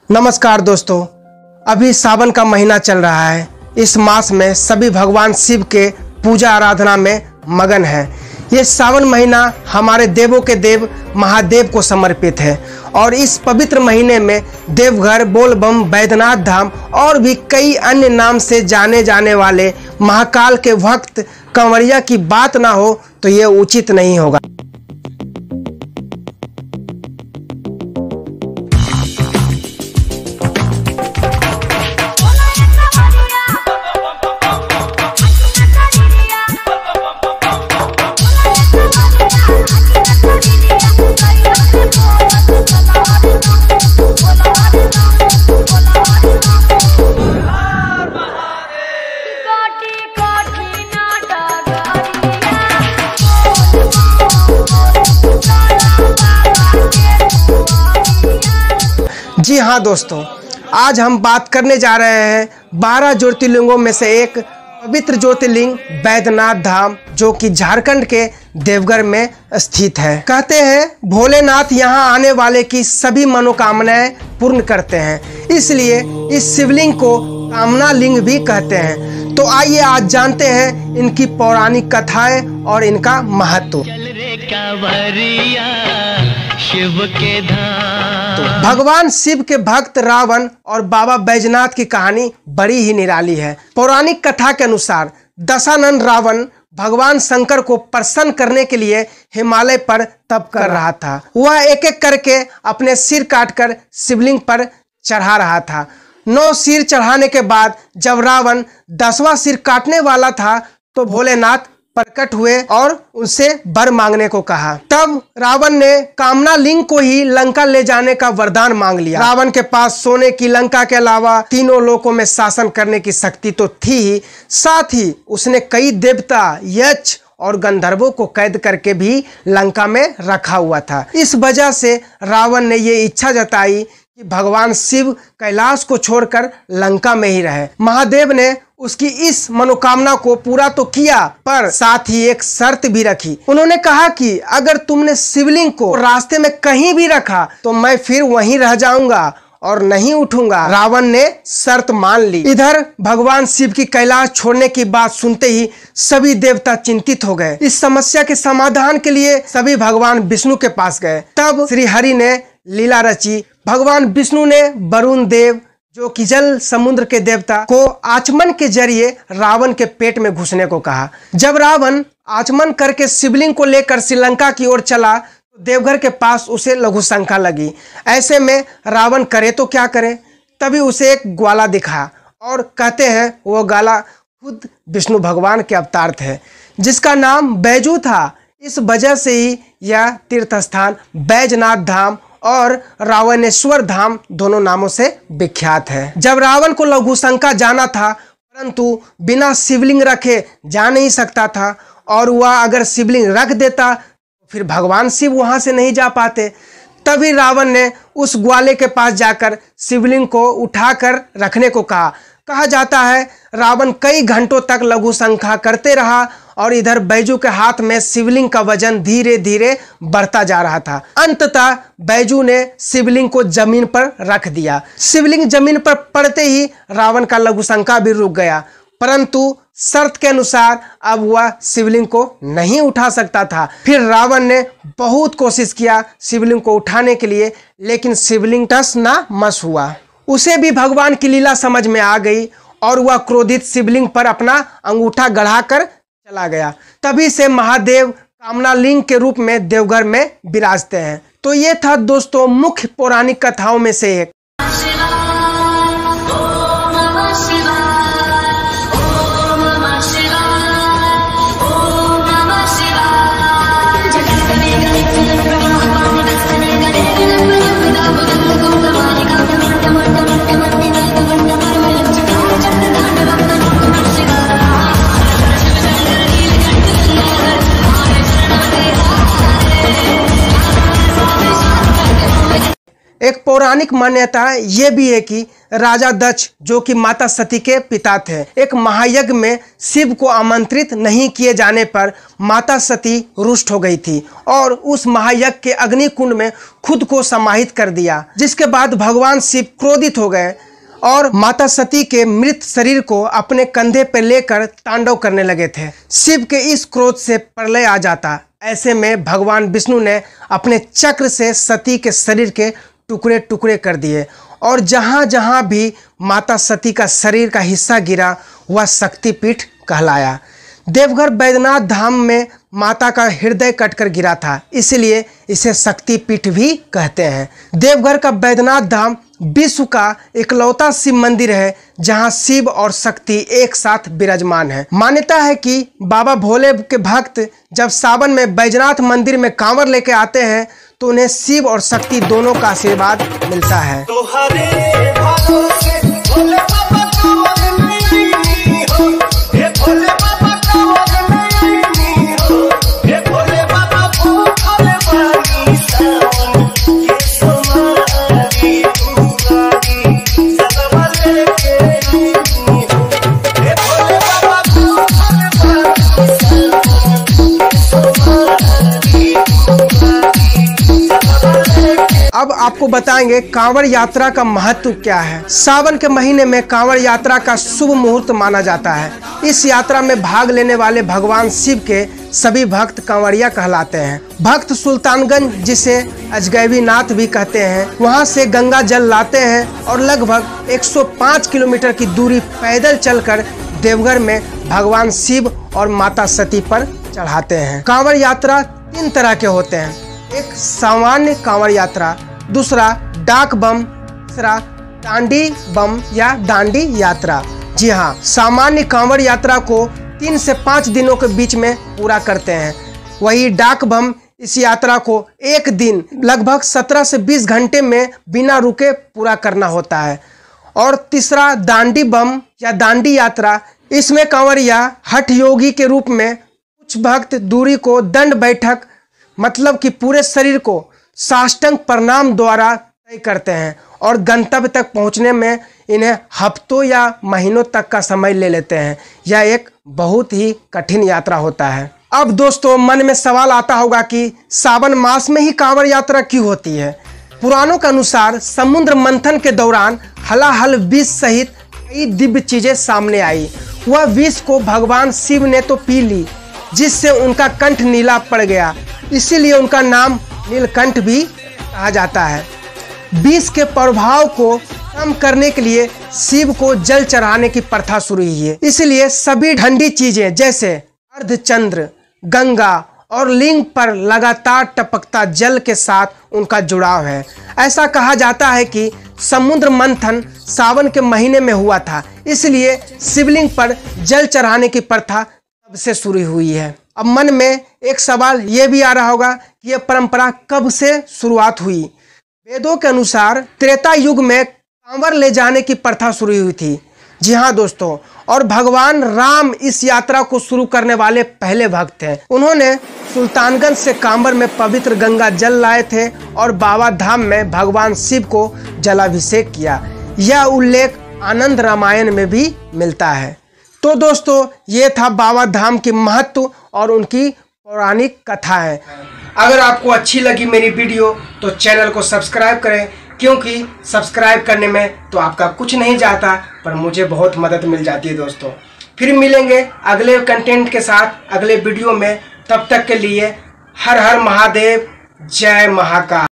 नमस्कार दोस्तों, अभी सावन का महीना चल रहा है। इस मास में सभी भगवान शिव के पूजा आराधना में मगन है। ये सावन महीना हमारे देवों के देव महादेव को समर्पित है और इस पवित्र महीने में देवघर, बोलबम, बैद्यनाथ धाम और भी कई अन्य नाम से जाने जाने वाले महाकाल के भक्त कंवरिया की बात ना हो तो ये उचित नहीं होगा। जी हाँ दोस्तों, आज हम बात करने जा रहे हैं 12 ज्योतिर्लिंगों में से एक पवित्र ज्योतिर्लिंग बैद्यनाथ धाम, जो कि झारखंड के देवघर में स्थित है। कहते हैं भोलेनाथ यहाँ आने वाले की सभी मनोकामनाएं पूर्ण करते हैं, इसलिए इस शिवलिंग को कामना लिंग भी कहते हैं। तो आइए आज जानते हैं इनकी पौराणिक कथाएं और इनका महत्व। शिव के धाम। तो भगवान शिव के भक्त रावण और बाबा बैजनाथ की कहानी बड़ी ही निराली है। पौराणिक कथा के अनुसार दशानन रावण भगवान शंकर को प्रसन्न करने के लिए हिमालय पर तप कर रहा था। वह एक एक करके अपने सिर काटकर शिवलिंग पर चढ़ा रहा था। 9 सिर चढ़ाने के बाद जब रावण 10वां सिर काटने वाला था तो भोलेनाथ प्रकट हुए और उनसे वर मांगने को कहा। तब रावण ने कामना लिंग को ही लंका ले जाने का वरदान मांग लिया। रावण के पास सोने की लंका के अलावा तीनों लोकों में शासन करने की शक्ति तो थी ही, साथ ही उसने कई देवता, यक्ष और गंधर्वों को कैद करके भी लंका में रखा हुआ था। इस वजह से रावण ने ये इच्छा जताई कि भगवान शिव कैलाश को छोड़कर लंका में ही रहे। महादेव ने उसकी इस मनोकामना को पूरा तो किया, पर साथ ही एक शर्त भी रखी। उन्होंने कहा कि अगर तुमने शिवलिंग को रास्ते में कहीं भी रखा तो मैं फिर वहीं रह जाऊंगा और नहीं उठूंगा। रावण ने शर्त मान ली। इधर भगवान शिव की कैलाश छोड़ने की बात सुनते ही सभी देवता चिंतित हो गए। इस समस्या के समाधान के लिए सभी भगवान विष्णु के पास गए। तब श्री हरि ने लीला रची। भगवान विष्णु ने वरुण देव, जो कि जल समुद्र के देवता, को आचमन के जरिए रावण के पेट में घुसने को कहा। जब रावण आचमन करके शिवलिंग को लेकर श्रीलंका की ओर चला तो देवघर के पास उसे लघु शंका लगी। ऐसे में रावण करे तो क्या करे। तभी उसे एक ग्वाला दिखा और कहते हैं वो ग्वाला खुद विष्णु भगवान के अवतार थे, जिसका नाम बैजू था। इस वजह से ही यह तीर्थ स्थान बैजनाथ धाम और रावणेश्वर धाम दोनों नामों से विख्यात है। जब रावण को लघु शंका जाना था, परंतु बिना शिवलिंग रखे जा नहीं सकता था, और वह अगर शिवलिंग रख देता तो फिर भगवान शिव वहां से नहीं जा पाते। तभी रावण ने उस ग्वाले के पास जाकर शिवलिंग को उठाकर रखने को कहा। कहा जाता है रावण कई घंटों तक लघु शंका करते रहा और इधर बैजू के हाथ में शिवलिंग का वजन धीरे धीरे बढ़ता जा रहा था। अंततः बैजू ने शिवलिंग को जमीन पर रख दिया। शिवलिंग जमीन पर पड़ते ही रावण का लघु शंका भी रुक गया, परंतु शर्त के अनुसार अब वह शिवलिंग को नहीं उठा सकता था। फिर रावण ने बहुत कोशिश किया शिवलिंग को उठाने के लिए, लेकिन शिवलिंग टस ना मस हुआ। उसे भी भगवान की लीला समझ में आ गई और वह क्रोधित शिवलिंग पर अपना अंगूठा गढ़ाकर चला गया। तभी से महादेव कामना लिंग के रूप में देवघर में विराजते हैं। तो ये था दोस्तों मुख्य पौराणिक कथाओं में से एक। एक पौराणिक पौराणिक मान्यता ये भी है कि राजा दक्ष, जो कि माता सती के पिता थे, एक महायज्ञ में शिव को आमंत्रित नहीं किए जाने पर माता सती रुष्ट हो गई थी और उस महायज्ञ के अग्निकुंड में खुद को समाहित कर दिया, जिसके बाद भगवान शिव क्रोधित हो गए और माता सती के मृत शरीर को अपने कंधे पर लेकर तांडव करने लगे थे। शिव के इस क्रोध से प्रलय आ जाता। ऐसे में भगवान विष्णु ने अपने चक्र से सती के शरीर के टुकड़े टुकड़े कर दिए और जहाँ जहाँ भी माता सती का शरीर का हिस्सा गिरा वह शक्तिपीठ कहलाया। देवघर बैद्यनाथ धाम में माता का हृदय कटकर गिरा था, इसलिए इसे शक्तिपीठ भी कहते हैं। देवघर का बैद्यनाथ धाम विश्व का इकलौता शिव मंदिर है जहां शिव और शक्ति एक साथ विराजमान है। मान्यता है कि बाबा भोले के भक्त जब सावन में बैजनाथ मंदिर में कांवर लेके आते हैं तो उन्हें शिव और शक्ति दोनों का आशीर्वाद मिलता है। अब आपको बताएंगे कांवड़ यात्रा का महत्व क्या है। सावन के महीने में कांवड़ यात्रा का शुभ मुहूर्त माना जाता है। इस यात्रा में भाग लेने वाले भगवान शिव के सभी भक्त कांवड़िया कहलाते हैं। भक्त सुल्तानगंज, जिसे अजगैबी नाथ भी कहते हैं, वहां से गंगा जल लाते हैं और लगभग 105 किलोमीटर की दूरी पैदल चलकर देवघर में भगवान शिव और माता सती पर चढ़ाते हैं। कांवड़ यात्रा 3 तरह के होते हैं। एक सामान्य कांवड़ यात्रा, दूसरा डाक बम, तीसरा डांडी बम या डांडी यात्रा। जी हाँ, सामान्य कांवड़ यात्रा को 3 से 5 दिनों के बीच में पूरा करते हैं। वही डाक बम इस यात्रा को एक दिन लगभग 17 से 20 घंटे में बिना रुके पूरा करना होता है। और तीसरा दांडी बम या दांडी यात्रा, इसमें कांवड़िया हठ योगी के रूप में कुछ भक्त दूरी को दंड बैठक, मतलब कि पूरे शरीर को साष्टांग प्रणाम द्वारा तय करते हैं और गंतव्य तक पहुंचने में इन्हें हफ्तों या महीनों तक का समय ले लेते हैं। यह एक बहुत ही कठिन यात्रा होता है। अब दोस्तों, मन में सवाल आता होगा कि सावन मास में ही कांवड़ यात्रा क्यों होती है। पुराणों के अनुसार समुद्र मंथन के दौरान हलाहल विष सहित कई दिव्य चीजें सामने आई। वह विष को भगवान शिव ने तो पी ली, जिससे उनका कंठ नीला पड़ गया, इसीलिए उनका नाम नीलकंठ भी कहा जाता है। विष के प्रभाव को कम करने के लिए शिव को जल चढ़ाने की प्रथा शुरू हुई है। इसलिए सभी ठंडी चीजें जैसे अर्धचंद्र, गंगा और लिंग पर लगातार टपकता जल के साथ उनका जुड़ाव है। ऐसा कहा जाता है कि समुद्र मंथन सावन के महीने में हुआ था, इसलिए शिवलिंग पर जल चढ़ाने की प्रथा तब से शुरू हुई है। अब मन में एक सवाल ये भी आ रहा होगा कि यह परंपरा कब से शुरुआत हुई। वेदों के अनुसार त्रेता युग में कांवर ले जाने की प्रथा शुरू हुई थी। जी हाँ दोस्तों, और भगवान राम इस यात्रा को शुरू करने वाले पहले भक्त थे। उन्होंने सुल्तानगंज से कांवर में पवित्र गंगा जल लाए थे और बाबा धाम में भगवान शिव को जलाभिषेक किया। यह उल्लेख आनंद रामायण में भी मिलता है। तो दोस्तों, ये था बाबा धाम की महत्व और उनकी पौराणिक कथा है। अगर आपको अच्छी लगी मेरी वीडियो तो चैनल को सब्सक्राइब करें, क्योंकि सब्सक्राइब करने में तो आपका कुछ नहीं जाता, पर मुझे बहुत मदद मिल जाती है दोस्तों। फिर मिलेंगे अगले कंटेंट के साथ अगले वीडियो में। तब तक के लिए हर हर महादेव, जय महाकाल।